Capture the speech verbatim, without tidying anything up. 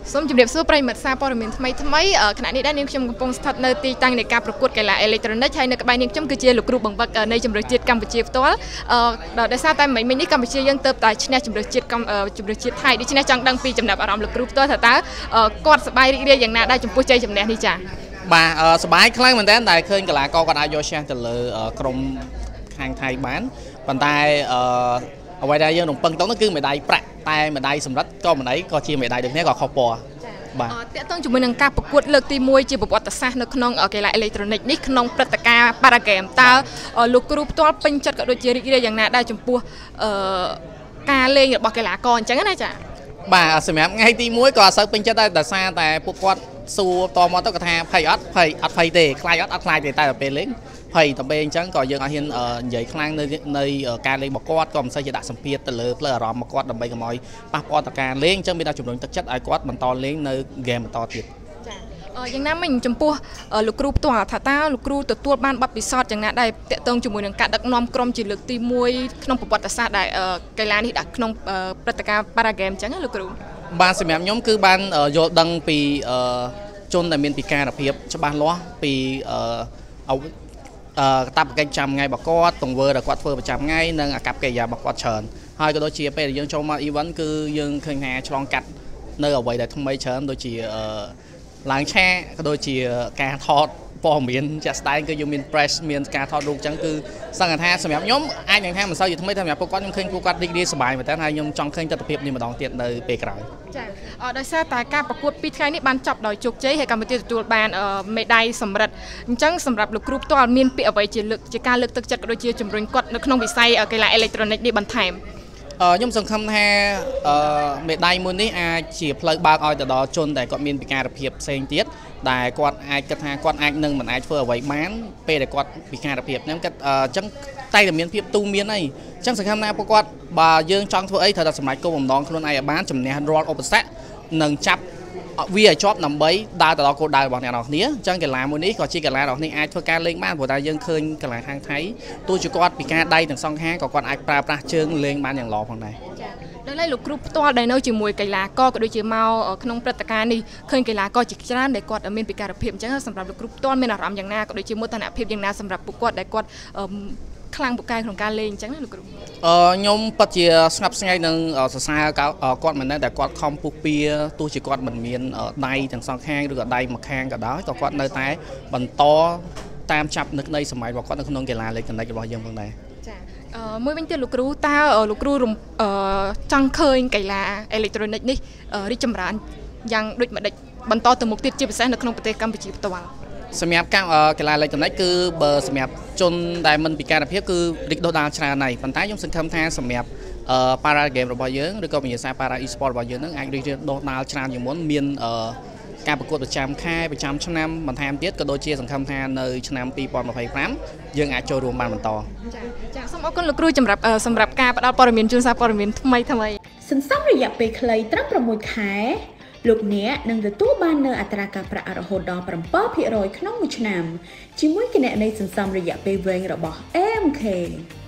សូមជម្រាបសួរប្រិយមិត្តសារព័ត៌មានថ្មីថ្មីខណៈនេះដែរនាងខ្ញុំកំពុងស្ថិតនៅទីតាំងនៃការប្រកួតកីឡាអេឡិចត្រូនិកហើយនៅក្បែរនាងខ្ញុំគឺជាលោកគ្រូបង្វឹកនៃជម្រើសជាតិកម្ពុជាផ្ទាល់ដោយសារតែមិញនេះកម្ពុជាយើងទៅតែឈ្នះជម្រើសជាតិជម្រើសជាតិថៃដូច្នេះចង់ដឹងពីចំណាប់អារម្មណ៍លោកគ្រូផ្ទាល់ថាតើគាត់សប្បាយរីករាយយ៉ាងណាដែរចំពោះជ័យជំនះនេះចា៎បាទសប្បាយខ្លាំងមែនទែនដែលឃើញកីឡាករគាត់អាចយកឈ្នះទៅលើក្រុមខាងថៃបានប៉ុន្តែអ្វីដែលយើងរំពឹងទៅនោះគឺមេដាយប្រាក់តែមេដាយសម្រិតក៏មេដាយក៏ជាមេដាយដូចគ្នាក៏ខុសពណ៌បាទតើតើជាមួយនឹងការប្រកួតលើកទីមួយជាប្រវត្តិសាស្ត្រនៅក្នុងកីឡាអេឡិចត្រូនិកនេះក្នុងព្រឹត្តិការណ៍ Paragame តើលោកគ្រូផ្ទាល់ពេញចិត្តក៏ដូចជារីករាយយ៉ាងណាដែរចំពោះការលេងរបស់កីឡាករអញ្ចឹងណាចាបាទសម្រាប់ថ្ងៃទីមួយក៏អត់សូវពេញចិត្តដែរដោយសារតែពួកគាត់សួរតមកទៅគាត់ថាភ័យអត់ភ័យអត់ភ័យទេខ្លាចអត់អត់ខ្លាចទេតែដល់ពេលលេងភ័យតែពេលអញ្ចឹងក៏យើងអត់ហ៊ាននិយាយខ្លាំងនៅនៅការលេងរបស់គាត់ក៏មិនសូវជាដាក់សម្ពាធទៅលើផ្លូវអារម្មណ៍របស់គាត់ដើម្បីកុំឲ្យប៉ះពាល់ដល់ការលេងអញ្ចឹងមានតែជំរុញទឹកចិត្តឲ្យគាត់បន្តលេងនៅហ្គេមបន្តទៀតចាយ៉ាងណាមិញចំពោះលោកគ្រូផ្ទាល់ថាតើលោកគ្រូទទួលបានបទពិសោធន៍យ៉ាងណាដែរតាក់ទងជាមួយនឹងការដឹកនាំក្រុមជាលើកទីមួយក្នុងប្រវត្តិសាស្ត្រដែលកីឡានេះដាក់ក្នុងព្រឹត្តិការណ៍ Paragame អញ្ចឹងលោកគ្រូបានសម្រាប់ខ្ញុំគឺបានយល់ដឹងពីជនដែលមានពិការភាពច្បាស់លាស់ពីកាតព្វកិច្ចចាំថ្ងៃរបស់គាត់ទង្វើដែលគាត់ធ្វើប្រចាំថ្ងៃនិងអាកប្បកិរិយារបស់គាត់ច្រើនហើយក៏ដូចជាពេលដែលយើងចូលមក event គឺយើងឃើញថាឆ្លងកាត់នៅអ្វីដែលថ្មីច្រើនដូចជាឡើងឆាក៏ដូចជាការថតព័ត៌មានជាក់ស្ដែងគឺយើងមាន press មានការថតរូបអញ្ចឹងគឺសង្ឃថាសម្រាប់ខ្ញុំអាចនឹងថាមិនសូវជាថ្មីតែសម្រាប់ពួកគាត់ខ្ញុំឃើញពួកគាត់រីករាយសប្បាយមែនតើហើយខ្ញុំចង់ឃើញទស្សនវិជ្ជានេះម្ដងទៀតនៅពេលក្រោយចាដោយសារតែការប្រកួតពីរថ្ងៃនេះបានចប់ដោយជោគជ័យហើយកម្ពុជាទទួលបានមេដាយសម្រិតអញ្ចឹងសម្រាប់លោកគ្រូផ្ទាល់មានពាក្យអ្វីជាលើកជាការលើកទឹកចិត្តក៏ដូចជាជំរុញគាត់នៅក្នុងវិស័យកីឡាអេឡិចត្រូនិកនេះបន្ថែមខ្ញុំសង្ឃឹមថាមេដាយមួយនេះអាចជាផ្លូវបើកឲ្យទៅដល់ជនដែលគាត់មានពិការភាពផ្សេងទៀតដែលគាត់អាចគិតថាគាត់អាចនឹងមិនអាចធ្វើអ្វីបានពេលដែលគាត់ពិការភាពហ្នឹងគាត់អញ្ចឹងតែតែមានភាពទូមានអីអញ្ចឹងសង្ឃឹមថាពួកគាត់បើយើងចង់ធ្វើអីត្រូវតែសម្រេចគោលបំណងខ្លួនឯងឲ្យបានជំនះរាល់ឧបសគ្គនិងចាប់វាឲ្យជាប់ដើម្បីដើរទៅដល់គោលដៅរបស់អ្នកនរគ្នាអញ្ចឹងកីឡាមួយនេះក៏ជាកីឡារបស់នេះអាចធ្វើការលេងបានព្រោះតែយើងឃើញកីឡាខាងថៃទោះជាគាត់ពិការដៃទាំងសងខាងក៏គាត់អាចប្រើប្រាស់ជើងលេងបានយ៉ាងល្អផងដែរចា៎ដល់ហើយលោកគ្រូផ្ទាល់ដែលនៅជាមួយកីឡាករក៏ដូចជាមកក្នុងព្រឹត្តិការណ៍នេះឃើញកីឡាករជាច្រើនដែលគាត់មានពិការភាពអញ្ចឹងសម្រាប់លោកគ្រូផ្ទាល់មានអារម្មណ៍យ៉ាងណាក៏ដូចជាមោទនភាពយ៉ាងណាសម្រាប់ពួកគាត់ដែលគាត់ខ្លាំងពូកែក្នុងការលេងអញ្ចឹងណាលោកគ្រូអឺខ្ញុំពិតជាស្ងប់ស្ងាត់នឹងសរសើរគាត់មិនដែរតែគាត់ខំពុះពៀទោះជាគាត់មិនមានដៃទាំងសងខាងឬក៏ដៃមួយខាងក៏ដោយក៏គាត់នៅតែបន្តតាមចាប់នឹកនៃសម័យរបស់គាត់នៅក្នុងកីឡាអេឡិចត្រូនិករបស់យើងផងដែរចាអឺមួយវិញទៀតលោកគ្រូតើលោកគ្រូចង់ឃើញកីឡាអេឡិចត្រូនិកនេះរីកចម្រើនយ៉ាងដូចម្ដេចបន្តទៅមុខទៀតជាពិសេសនៅក្នុងប្រទេសកម្ពុជាផ្ទាល់សម្រាប់កីឡាអេឡិចត្រូនិកគឺបើសម្រាប់ជនដែលមិនពិការភាពគឺរីកដុះដាលច្រើនហើយប៉ុន្តែខ្ញុំសង្ឃឹមថាសម្រាប់ Paragame របស់យើងឬក៏វិញ្ញាសា Para e-sport របស់យើងនឹងអាចរីកដុះដាលច្រើនជាងមុនមានការប្រកួតប្រចាំខែប្រចាំឆ្នាំបន្ថែមទៀតក៏ដូចជាសង្ឃឹមថានៅឆ្នាំពីរពាន់ម្ភៃប្រាំយើងអាចចូលរួមបានបន្តចាចាសូមអរគុណលោកគ្រូសម្រាប់សម្រាប់ការផ្ដល់ព័ត៌មានជូនសារព័ត៌មានថ្មីថ្មីសន្សំរយៈពេលខ្លីត្រឹមប្រាំមួយខែលោកអ្នកនឹងទទួលបាននូវអត្រាការប្រាក់រហូតដល់7ភាគរយក្នុងមួយឆ្នាំជាមួយគណនីសន្សំរយៈពេលវែងរបស់ เอ็ม เค